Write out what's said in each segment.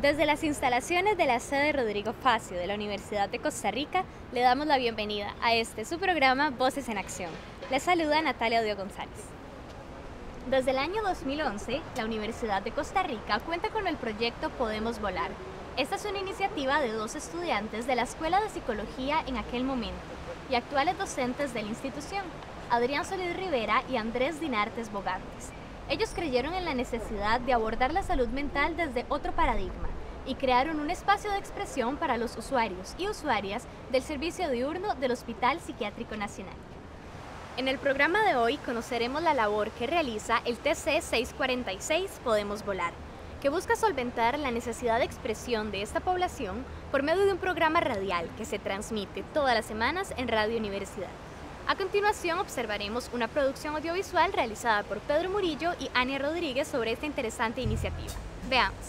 Desde las instalaciones de la sede Rodrigo Facio de la Universidad de Costa Rica, le damos la bienvenida a su programa Voces en Acción. Les saluda Natalia Odio González. Desde el año 2011, la Universidad de Costa Rica cuenta con el proyecto Podemos Volar. Esta es una iniciativa de 2 estudiantes de la Escuela de Psicología en aquel momento y actuales docentes de la institución, Adrián Solís Rivera y Andrés Dinartes Bogantes. Ellos creyeron en la necesidad de abordar la salud mental desde otro paradigma y crearon un espacio de expresión para los usuarios y usuarias del servicio diurno del Hospital Psiquiátrico Nacional. En el programa de hoy conoceremos la labor que realiza el TC 646 Podemos Volar, que busca solventar la necesidad de expresión de esta población por medio de un programa radial que se transmite todas las semanas en Radio Universidad. A continuación observaremos una producción audiovisual realizada por Pedro Murillo y Ania Rodríguez sobre esta interesante iniciativa. Veamos.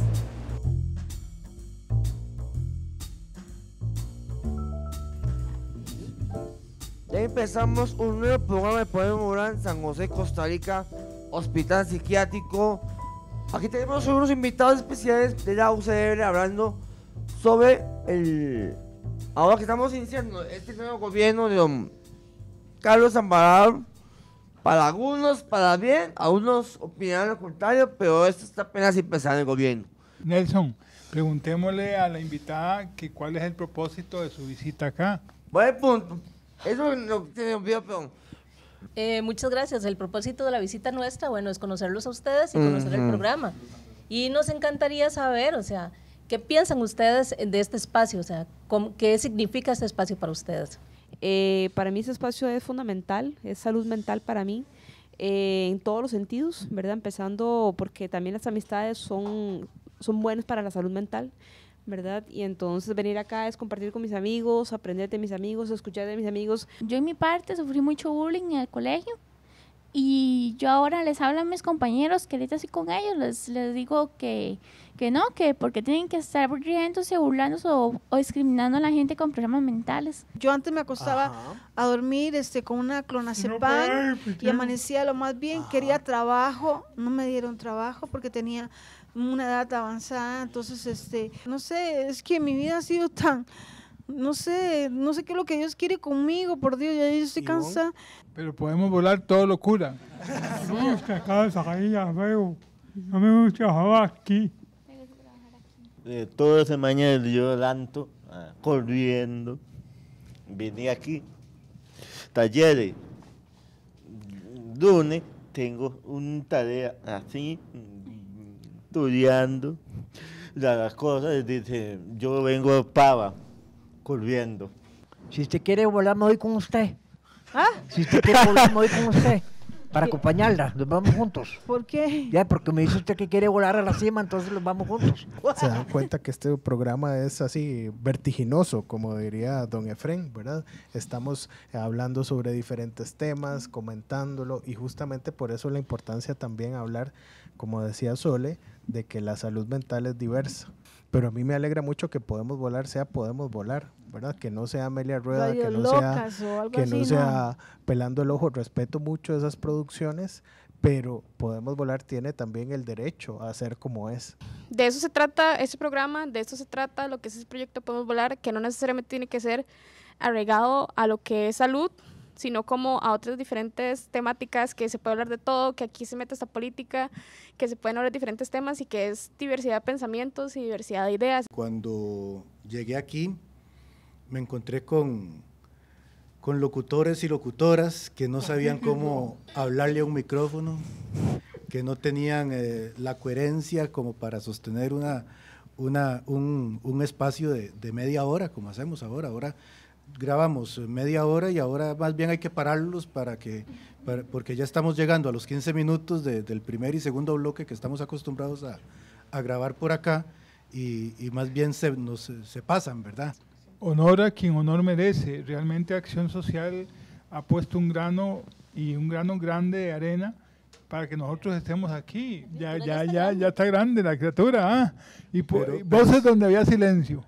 Ya empezamos un nuevo programa de Podemos Volar en San José, Costa Rica, Hospital Psiquiátrico. Aquí tenemos unos invitados especiales de la UCR hablando sobre ahora que estamos iniciando este nuevo gobierno de don Carlos Alvarado. Para algunos, para bien, a unos opinarán lo contrario, pero esto está apenas empezando el gobierno. Nelson, preguntémosle a la invitada que cuál es el propósito de su visita acá. Buen punto. Eso no tiene olvidado, perdón. Muchas gracias. El propósito de la visita nuestra, bueno, es conocerlos a ustedes y conocer el programa. Y nos encantaría saber, o sea, ¿qué piensan ustedes de este espacio? O sea, ¿qué significa este espacio para ustedes? Para mí ese espacio es fundamental, es salud mental para mí, en todos los sentidos, ¿verdad? Empezando porque también las amistades son buenas para la salud mental, ¿verdad? Y entonces venir acá es compartir con mis amigos, aprender de mis amigos, escuchar de mis amigos. Yo en mi parte sufrí mucho bullying en el colegio y yo ahora les hablo a mis compañeros que ahorita estoy con ellos, les digo que no, que porque tienen que estar riéndose, burlándose o discriminando a la gente con problemas mentales. Yo antes me acostaba a dormir con una clonazepam y amanecía lo más bien. Quería trabajo, no me dieron trabajo porque tenía una edad avanzada. Entonces, no sé, es que mi vida ha sido tan, no sé qué es lo que Dios quiere conmigo, por Dios, ya yo estoy cansada. Pero Podemos Volar, todo lo cura. No me gusta casa, ahí ya veo. No me gusta trabajar aquí. Toda semana yo levanto corriendo, vine aquí, talleres, lunes tengo una tarea así, estudiando las cosas, dice, yo vengo pava, corriendo. Si usted quiere volar, me voy con usted. Si usted quiere volar, me voy con usted. Para acompañarla, nos vamos juntos. ¿Por qué? Ya, porque me dice usted que quiere volar a la cima, entonces nos vamos juntos. Se dan cuenta que este programa es así vertiginoso, como diría don Efrén, ¿verdad? Estamos hablando sobre diferentes temas, comentándolo, y justamente por eso la importancia también hablar, como decía Sole, de que la salud mental es diversa. Pero a mí me alegra mucho que Podemos Volar sea Podemos Volar, ¿verdad? Que no sea Amelia Rueda, que no sea Pelando el Ojo. Respeto mucho esas producciones, pero Podemos Volar tiene también el derecho a ser como es. De eso se trata este programa, de eso se trata lo que es el proyecto Podemos Volar, que no necesariamente tiene que ser agregado a lo que es salud, sino como a otras diferentes temáticas, que se puede hablar de todo, que aquí se mete esta política, que se pueden hablar de diferentes temas y que es diversidad de pensamientos y diversidad de ideas. Cuando llegué aquí me encontré con locutores y locutoras que no sabían cómo hablarle a un micrófono, que no tenían la coherencia como para sostener un espacio de media hora, como hacemos ahora. Ahora grabamos media hora y ahora más bien hay que pararlos porque ya estamos llegando a los 15 minutos del primer y segundo bloque que estamos acostumbrados a grabar por acá y más bien se pasan, ¿verdad? Honor a quien honor merece. Realmente Acción Social ha puesto un grano grande de arena para que nosotros estemos aquí. Ya está grande la criatura, y voces donde había silencio.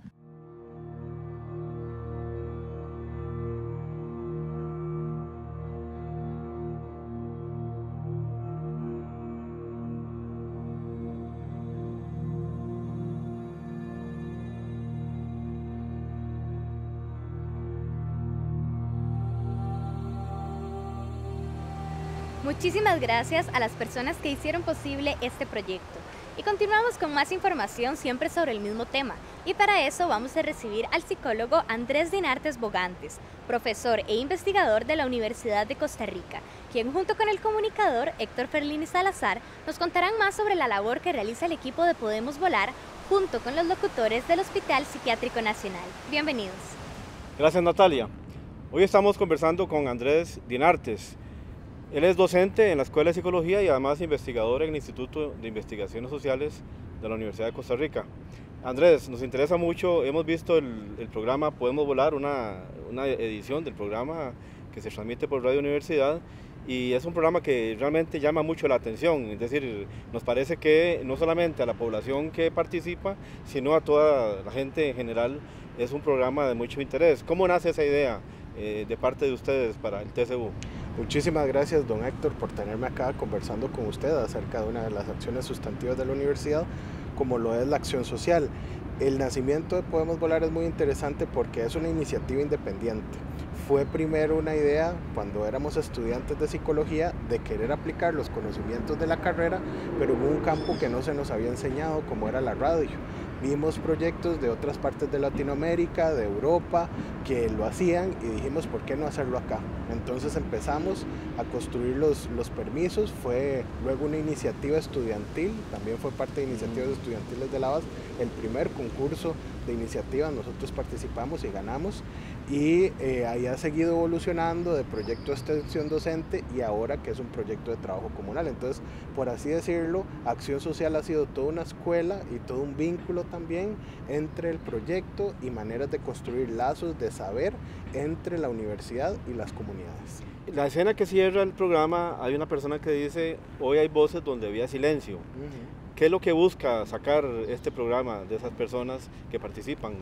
Muchísimas gracias a las personas que hicieron posible este proyecto. Y continuamos con más información siempre sobre el mismo tema. Y para eso vamos a recibir al psicólogo Andrés Dinartes Bogantes, profesor e investigador de la Universidad de Costa Rica, quien junto con el comunicador Héctor Ferlini Salazar nos contarán más sobre la labor que realiza el equipo de Podemos Volar junto con los locutores del Hospital Psiquiátrico Nacional. Bienvenidos. Gracias, Natalia. Hoy estamos conversando con Andrés Dinartes. Él es docente en la Escuela de Psicología y además investigador en el Instituto de Investigaciones Sociales de la Universidad de Costa Rica. Andrés, nos interesa mucho, hemos visto el programa Podemos Volar, una edición del programa que se transmite por Radio Universidad, y es un programa que realmente llama mucho la atención, es decir, nos parece que no solamente a la población que participa, sino a toda la gente en general, es un programa de mucho interés. ¿Cómo nace esa idea de parte de ustedes para el TCU? Muchísimas gracias, don Héctor, por tenerme acá conversando con usted acerca de una de las acciones sustantivas de la universidad, como lo es la acción social. El nacimiento de Podemos Volar es muy interesante porque es una iniciativa independiente. Fue primero una idea, cuando éramos estudiantes de psicología, de querer aplicar los conocimientos de la carrera, pero en un campo que no se nos había enseñado, como era la radio. Vimos proyectos de otras partes de Latinoamérica, de Europa, que lo hacían y dijimos, ¿por qué no hacerlo acá? Entonces empezamos a construir los permisos, fue luego una iniciativa estudiantil, también fue parte de iniciativas estudiantiles de la BAS, el primer concurso de iniciativas, nosotros participamos y ganamos, y ahí ha seguido evolucionando de proyecto de extensión docente y ahora que es un proyecto de trabajo comunal. Entonces, por así decirlo, Acción Social ha sido toda una escuela y todo un vínculo también entre el proyecto y maneras de construir lazos de saber entre la universidad y las comunidades. La escena que cierra el programa, hay una persona que dice, hoy hay voces donde había silencio. ¿Qué es lo que busca sacar este programa de esas personas que participan?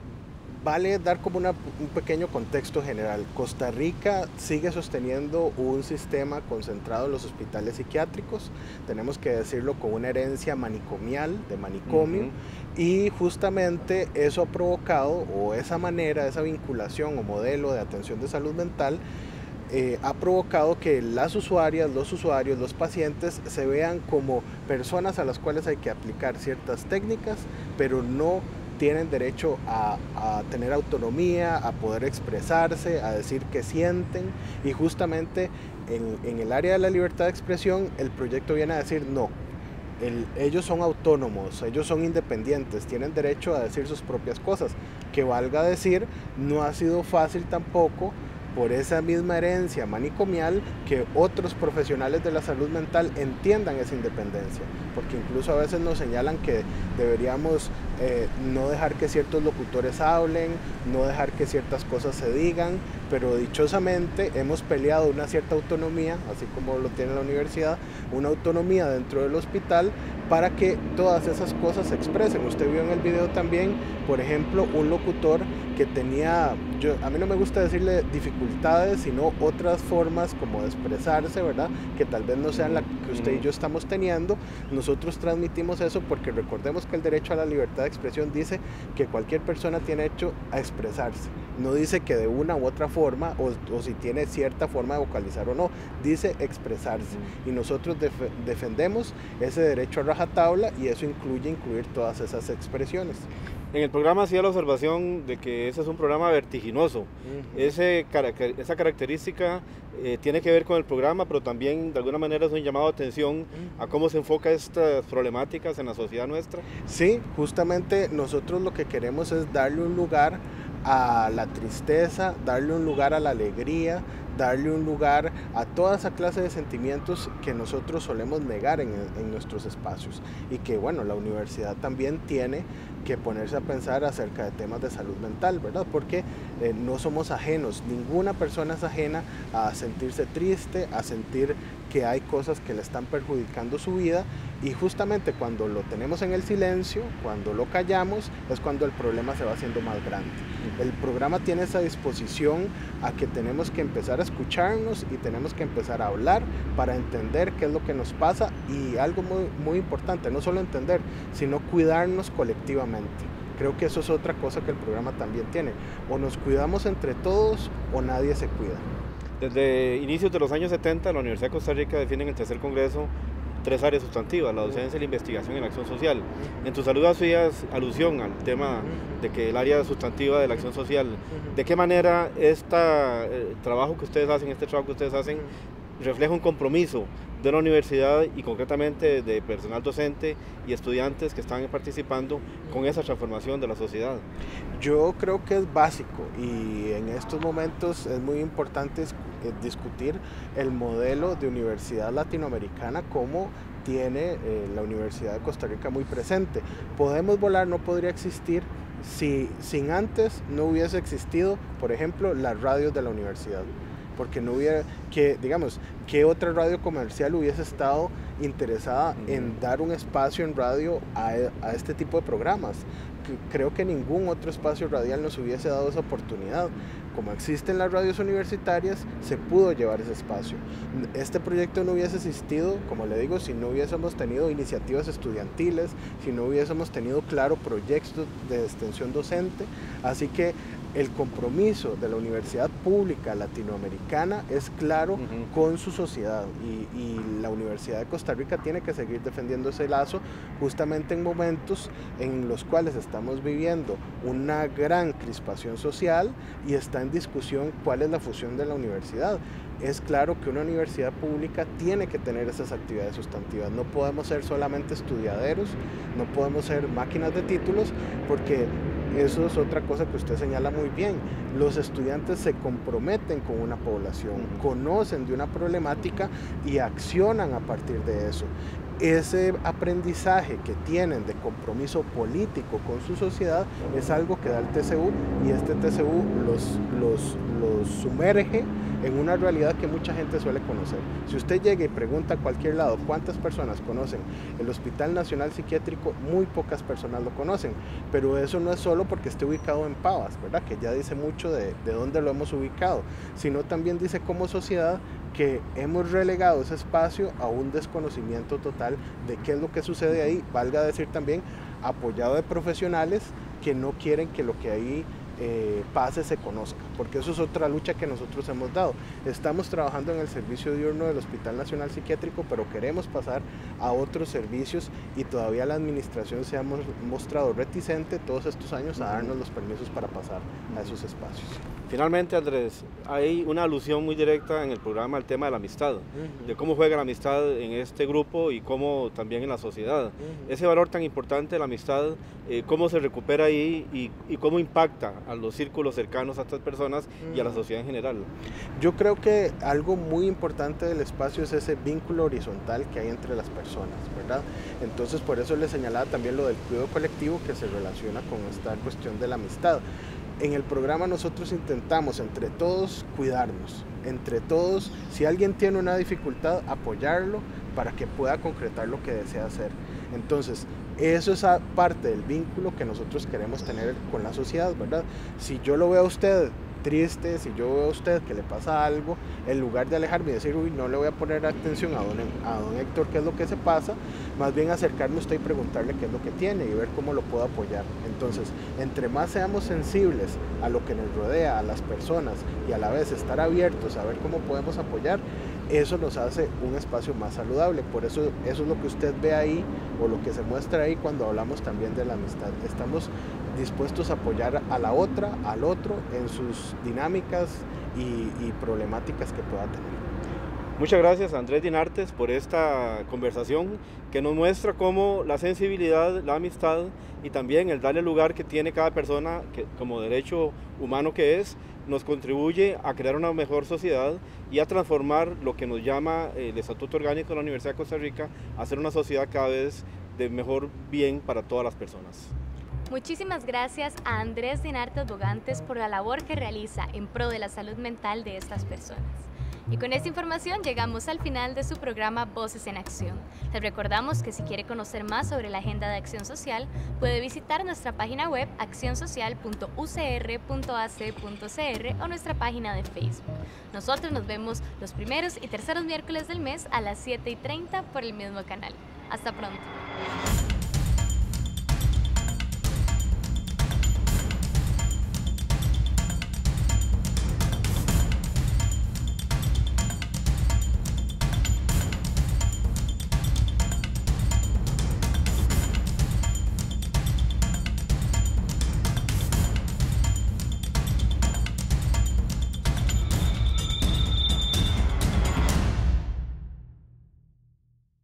Vale dar como un pequeño contexto general. Costa Rica sigue sosteniendo un sistema concentrado en los hospitales psiquiátricos, tenemos que decirlo, con una herencia manicomial, de manicomio, y justamente eso ha provocado, o esa manera, esa vinculación o modelo de atención de salud mental, ha provocado que las usuarias, los usuarios, los pacientes se vean como personas a las cuales hay que aplicar ciertas técnicas, pero no tienen derecho a tener autonomía, a poder expresarse, a decir qué sienten, y justamente en el área de la libertad de expresión el proyecto viene a decir no, ellos son autónomos, ellos son independientes, tienen derecho a decir sus propias cosas, que valga decir, no ha sido fácil tampoco por esa misma herencia manicomial que otros profesionales de la salud mental entiendan esa independencia, porque incluso a veces nos señalan que deberíamos no dejar que ciertos locutores hablen, no dejar que ciertas cosas se digan, pero dichosamente hemos peleado una cierta autonomía, así como lo tiene la universidad, una autonomía dentro del hospital para que todas esas cosas se expresen. Usted vio en el video también, por ejemplo, un locutor que tenía, a mí no me gusta decirle dificultades, sino otras formas como de expresarse, ¿verdad? Que tal vez no sean las que usted y yo estamos teniendo. Nosotros transmitimos eso porque recordemos que el derecho a la libertad de expresión dice que cualquier persona tiene derecho a expresarse. No dice que de una u otra forma o si tiene cierta forma de vocalizar o no, dice expresarse. Y nosotros defendemos ese derecho a rajatabla y eso incluir todas esas expresiones. En el programa hacía la observación de que ese es un programa vertiginoso. Esa característica tiene que ver con el programa, pero también de alguna manera es un llamado de atención a cómo se enfoca estas problemáticas en la sociedad nuestra. Sí, justamente nosotros lo que queremos es darle un lugar a la tristeza, darle un lugar a la alegría, darle un lugar a toda esa clase de sentimientos que nosotros solemos negar en nuestros espacios, y que bueno, la universidad también tiene que ponerse a pensar acerca de temas de salud mental, ¿verdad? Porque no somos ajenos, ninguna persona es ajena a sentirse triste, a sentir que hay cosas que le están perjudicando su vida, y justamente cuando lo tenemos en el silencio, cuando lo callamos, es cuando el problema se va haciendo más grande. El programa tiene esa disposición a que tenemos que empezar a escucharnos y tenemos que empezar a hablar para entender qué es lo que nos pasa, y algo muy, muy importante, no solo entender, sino cuidarnos colectivamente. Creo que eso es otra cosa que el programa también tiene. O nos cuidamos entre todos o nadie se cuida. Desde inicios de los años 70, la Universidad de Costa Rica define en el tercer congreso 3 áreas sustantivas: la docencia, la investigación y la acción social. En tu saludo hacías alusión al tema de que el área sustantiva de la acción social, ¿de qué manera este trabajo que ustedes hacen, refleja un compromiso de la universidad y concretamente de personal docente y estudiantes que están participando con esa transformación de la sociedad? Yo creo que es básico y en estos momentos es muy importante discutir el modelo de universidad latinoamericana como tiene la Universidad de Costa Rica muy presente. Podemos volar no podría existir si sin antes no hubiese existido, por ejemplo, las radios de la universidad. Porque no hubiera, ¿qué otra radio comercial hubiese estado interesada en dar un espacio en radio a este tipo de programas? Creo que ningún otro espacio radial nos hubiese dado esa oportunidad. Como existen las radios universitarias, se pudo llevar ese espacio. Este proyecto no hubiese existido, como le digo, si no hubiésemos tenido iniciativas estudiantiles, si no hubiésemos tenido, claro, proyectos de extensión docente. Así que el compromiso de la universidad pública latinoamericana es claro con su sociedad y la Universidad de Costa Rica tiene que seguir defendiendo ese lazo justamente en momentos en los cuales estamos viviendo una gran crispación social y está en discusión cuál es la función de la universidad. Es claro que una universidad pública tiene que tener esas actividades sustantivas. No podemos ser solamente estudiaderos, no podemos ser máquinas de títulos, porque eso es otra cosa que usted señala muy bien. Los estudiantes se comprometen con una población, conocen de una problemática y accionan a partir de eso. Ese aprendizaje que tienen de compromiso político con su sociedad es algo que da el TCU y este TCU los sumerge en una realidad que mucha gente suele conocer. Si usted llega y pregunta a cualquier lado cuántas personas conocen el Hospital Nacional Psiquiátrico, muy pocas personas lo conocen, pero eso no es solo porque esté ubicado en Pavas, ¿verdad? Que ya dice mucho de dónde lo hemos ubicado, sino también dice como sociedad que hemos relegado ese espacio a un desconocimiento total de qué es lo que sucede ahí, valga decir también apoyado de profesionales que no quieren que lo que ahí pase se conozca, porque eso es otra lucha que nosotros hemos dado. Estamos trabajando en el servicio diurno del Hospital Nacional Psiquiátrico, pero queremos pasar a otros servicios y todavía la administración se ha mostrado reticente todos estos años a darnos los permisos para pasar a esos espacios. Finalmente, Andrés, hay una alusión muy directa en el programa al tema de la amistad, de cómo juega la amistad en este grupo y cómo también en la sociedad. Ese valor tan importante de la amistad, cómo se recupera ahí y cómo impacta a los círculos cercanos a estas personas y a la sociedad en general. Yo creo que algo muy importante del espacio es ese vínculo horizontal que hay entre las personas, ¿verdad? Entonces, por eso le señalaba también lo del cuidado colectivo que se relaciona con esta cuestión de la amistad. En el programa nosotros intentamos entre todos cuidarnos, entre todos, si alguien tiene una dificultad, apoyarlo para que pueda concretar lo que desea hacer. Entonces, eso es parte del vínculo que nosotros queremos tener con la sociedad, ¿verdad? Si yo lo veo a usted triste, si yo veo a usted que le pasa algo, en lugar de alejarme y decir, uy, no le voy a poner atención a don Héctor, qué es lo que se pasa, más bien acercarme a usted y preguntarle qué es lo que tiene y ver cómo lo puedo apoyar. Entonces, entre más seamos sensibles a lo que nos rodea, a las personas, y a la vez estar abiertos a ver cómo podemos apoyar, eso nos hace un espacio más saludable. Por eso es lo que usted ve ahí, o lo que se muestra ahí cuando hablamos también de la amistad. Estamos dispuestos a apoyar a la otra, al otro, en sus dinámicas y problemáticas que pueda tener. Muchas gracias, Andrés Dinartes, por esta conversación que nos muestra cómo la sensibilidad, la amistad y también el darle lugar que tiene cada persona que, como derecho humano que es, nos contribuye a crear una mejor sociedad y a transformar lo que nos llama el Estatuto Orgánico de la Universidad de Costa Rica a ser una sociedad cada vez de mejor bien para todas las personas. Muchísimas gracias a Andrés Dinartes Bogantes por la labor que realiza en pro de la salud mental de estas personas. Y con esta información llegamos al final de su programa Voces en Acción. Les recordamos que si quiere conocer más sobre la Agenda de Acción Social, puede visitar nuestra página web accionsocial.ucr.ac.cr o nuestra página de Facebook. Nosotros nos vemos los primeros y terceros miércoles del mes a las 7:30 por el mismo canal. Hasta pronto.